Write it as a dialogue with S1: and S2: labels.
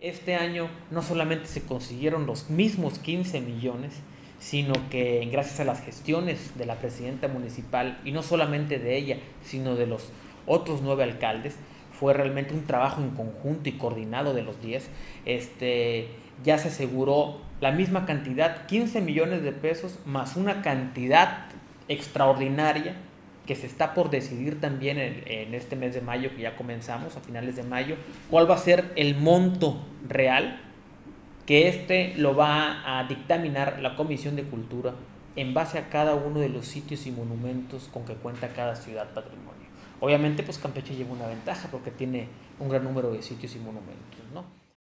S1: este año no solamente se consiguieron los mismos 15 millones, sino que gracias a las gestiones de la presidenta municipal, y no solamente de ella, sino de los otros 9 alcaldes, fue realmente un trabajo en conjunto y coordinado de los 10, ya se aseguró la misma cantidad, 15 millones de pesos, más una cantidad extraordinaria que se está por decidir también en este mes de mayo, que ya comenzamos, a finales de mayo, cuál va a ser el monto real, que lo va a dictaminar la Comisión de Cultura en base a cada uno de los sitios y monumentos con que cuenta cada ciudad patrimonio. Obviamente, pues Campeche lleva una ventaja porque tiene un gran número de sitios y monumentos, ¿no?